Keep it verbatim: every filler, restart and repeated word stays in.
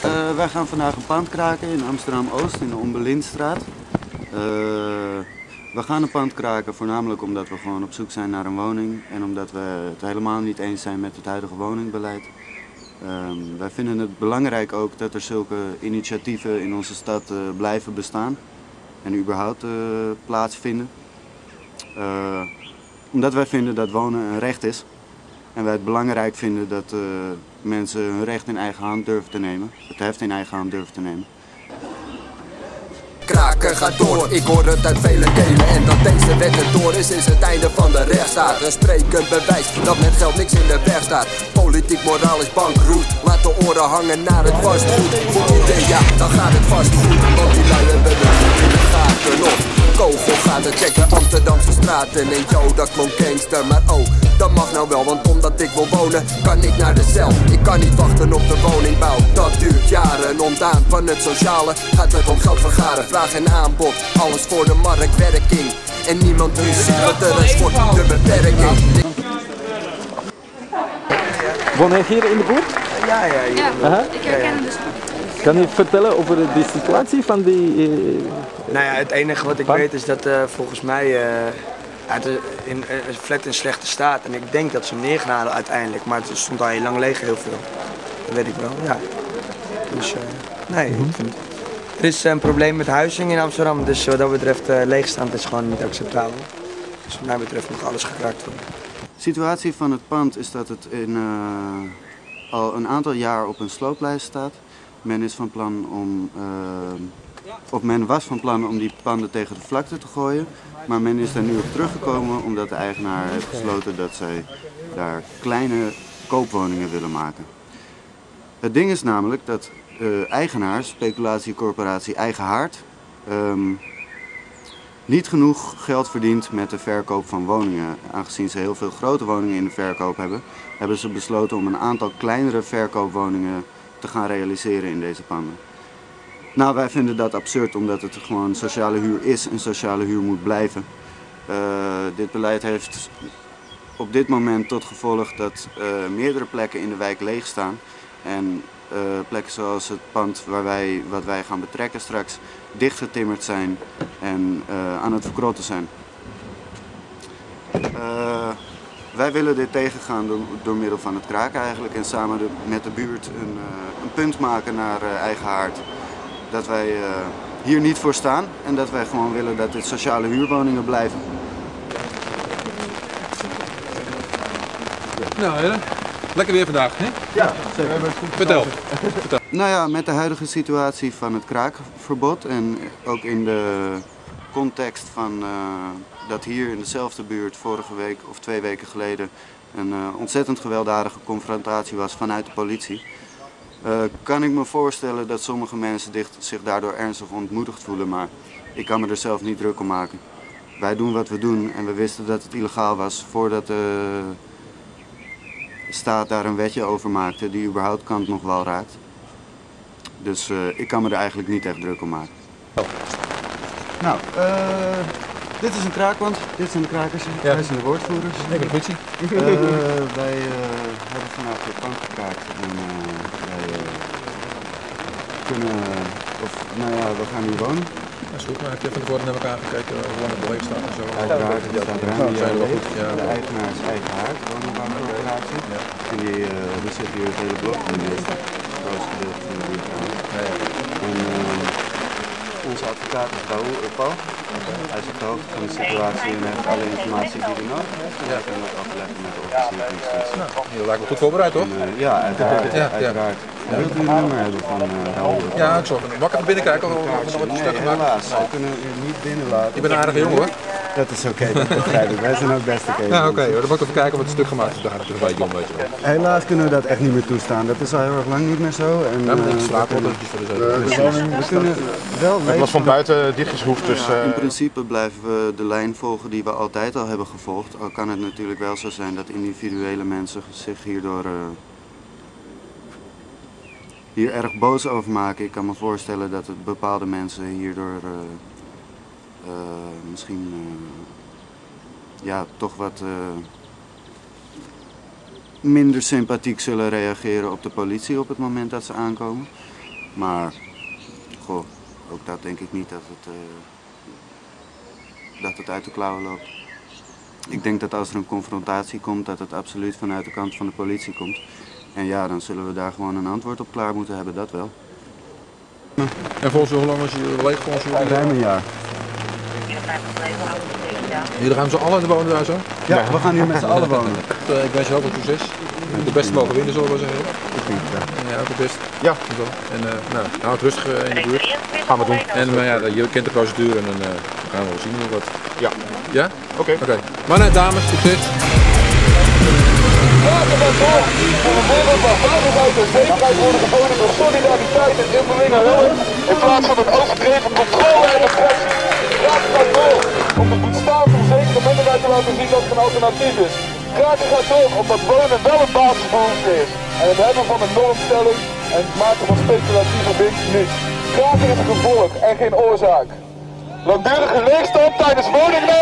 Uh, wij gaan vandaag een pand kraken in Amsterdam-Oost in de Ombelindstraat. Uh, we gaan een pand kraken voornamelijk omdat we gewoon op zoek zijn naar een woning en omdat we het helemaal niet eens zijn met het huidige woningbeleid. Uh, wij vinden het belangrijk ook dat er zulke initiatieven in onze stad uh, blijven bestaan en überhaupt uh, plaatsvinden. Uh, omdat wij vinden dat wonen een recht is en wij het belangrijk vinden dat uh, mensen hun recht in eigen hand durven te nemen, het heft in eigen hand durven te nemen. Kraken gaat door, ik hoor het uit vele kelen. En dat deze wet er door is, is het einde van de rechtsstaat. Een sprekend bewijs dat met geld niks in de weg staat. Politiek moraal is bankroet, laat de oren hangen naar het vastgoed. Goed idee, ja, dan gaat het vast goed. Want die lui hebben de goed in de gaten op. Kogel gaat het checken Amsterdamse straten. En yo, dat klonk gangster, maar oh, dat mag nou wel. Want omdat ik wil wonen, kan ik naar de cel. Ik kan niet wachten op de woningbouw, dat duurt jaren. Ontdaan van het sociale, gaat het om geld vergaren. Vraag en aanbod, alles voor de marktwerking. En niemand nu ziet wat er is voor de beperking. Woon je hier in de buurt? Ja, ja, hier. Ja, Aha. ik herken hem dus. Kan je vertellen over de situatie van die... Uh, nou ja, het enige wat ik pand? weet is dat uh, volgens mij uh, het is in, een flat in slechte staat. En ik denk dat ze hem neer gaan halen uiteindelijk, maar het stond al heel lang leeg heel veel. Dat weet ik wel, ja. Dus uh, nee, mm-hmm. ik vind het. Er is een probleem met huizing in Amsterdam, dus wat dat betreft uh, leegstand is gewoon niet acceptabel. Dus wat mij betreft moet alles gekraakt worden. De situatie van het pand is dat het in, uh, al een aantal jaar op een slooplijst staat. Men is van plan om, uh, of men was van plan om die panden tegen de vlakte te gooien, maar men is daar nu op teruggekomen omdat de eigenaar heeft besloten dat zij daar kleine koopwoningen willen maken. Het ding is namelijk dat uh, eigenaar, speculatiecorporatie Eigen Haard, um, niet genoeg geld verdient met de verkoop van woningen. Aangezien ze heel veel grote woningen in de verkoop hebben, hebben ze besloten om een aantal kleinere verkoopwoningen te gaan realiseren in deze panden. Nou, wij vinden dat absurd omdat het gewoon sociale huur is en sociale huur moet blijven. Uh, dit beleid heeft op dit moment tot gevolg dat uh, meerdere plekken in de wijk leeg staan. En uh, plekken zoals het pand waar wij, wat wij gaan betrekken straks dichtgetimmerd zijn en uh, aan het verkrotten zijn. Uh, wij willen dit tegengaan door, door middel van het kraken eigenlijk en samen de, met de buurt een, uh, een punt maken naar uh, Eigen Haard. Dat wij uh, hier niet voor staan en dat wij gewoon willen dat dit sociale huurwoningen blijven. Nou, heren. Lekker weer vandaag, hè? Ja, zeker. Vertel. Vertel. Nou ja, met de huidige situatie van het kraakverbod en ook in de context van uh, dat hier in dezelfde buurt vorige week of twee weken geleden een uh, ontzettend gewelddadige confrontatie was vanuit de politie, uh, kan ik me voorstellen dat sommige mensen zich daardoor ernstig ontmoedigd voelen, maar ik kan me er zelf niet druk om maken. Wij doen wat we doen en we wisten dat het illegaal was voordat de staat daar een wetje over maakte die überhaupt kant nog wel raakt. Dus uh, ik kan me er eigenlijk niet echt druk om maken. Oh. Nou, uh, dit is een kraakwand, dit zijn de krakers, ja. Wij zijn de woordvoerders. Ik ben de politie. Uh, wij uh, hebben vandaag het pand gekraakt en uh, wij uh, kunnen, of nou ja, we gaan hier wonen. Dat is goed, maar heb je van tevoren naar elkaar gekeken hoe lang het leeg staat en zo? Uiteraard, het staat ruim een jaar leeg. Ja. De eigenaar is Eigen Haard, woningbouwcorporatie. Ja. En die, uh, die zit hier het hele blok in de meeste, het grootste gedeelte van de buurt aan. Ja, ja. En uh, onze advocaat is Paul. Paul. Okay. Hij is op de hoogte van de situatie en heeft alle informatie die hij nodig heeft. En hij kan dat afleggen met de officier van justitie. Nou, je lijkt me goed voorbereid, toch? En, uh, ja, uiteraard. Ja, uiteraard. Ja. Wilt u een nummer hebben van uh, Raoul? Ja, ik zal even wakker binnenkijken of we nog wat stuk Nee, gemaakt. helaas. We kunnen u niet binnen laten. Je bent een aardige jongen, hoor. Dat is oké, okay, dat begrijp ik. Wij zijn ook best oké. Okay, ja, oké. Okay, dan moet ik even kijken of het stuk gemaakt is. Daar gaat het een beetje om, weet je wel. Helaas kunnen we dat echt niet meer toestaan. Dat is al heel erg lang niet meer zo. En, ja, maar uh, slaat wordt het voor de we kunnen wel het was van buiten dichtgeschroefd, dus... Ja, in principe blijven we de lijn volgen die we altijd al hebben gevolgd. Al kan het natuurlijk wel zo zijn dat individuele mensen zich hierdoor uh, hier erg boos over maken. Ik kan me voorstellen dat het bepaalde mensen hierdoor uh, uh, misschien uh, ja, toch wat uh, minder sympathiek zullen reageren op de politie op het moment dat ze aankomen. Maar, goh, ook dat denk ik niet dat het, uh, dat het uit de klauwen loopt. Ik denk dat als er een confrontatie komt, dat het absoluut vanuit de kant van de politie komt. En ja, dan zullen we daar gewoon een antwoord op klaar moeten hebben, dat wel. En volgens hoe lang is je leeg volgens jullie? Ruim een jaar. Jullie gaan zo allen wonen daar zo? Ja, we gaan hier met z'n allen wonen. Uh, ik wens je heel veel succes. De beste mogen winnen, zullen we zeggen. Ja, ook het best. Ja. En uh, nou, hou het rustig uh, in de buurt. Gaan we doen. En uh, ja, je kent de procedure en dan uh, gaan we wel zien hoe wat. Ja. Ja? Oké. Okay. Oké. Okay. Mannen, dames, succes. Laten we door voor een wereld waar veiligheid en zekerheid worden geboden door solidariteit en inboedel hulp in plaats van het overdreven controle en oppressie. Kraken gaat door om de bestaande onzekere minderheid te laten zien dat er een alternatief is. Kraken gaat door omdat wonen wel een basisbehoefte is. En het hebben van een normstelling en het maken van speculatieve winst niet. Kraken is een gevolg en geen oorzaak. Langdurige leegstand tijdens woningnood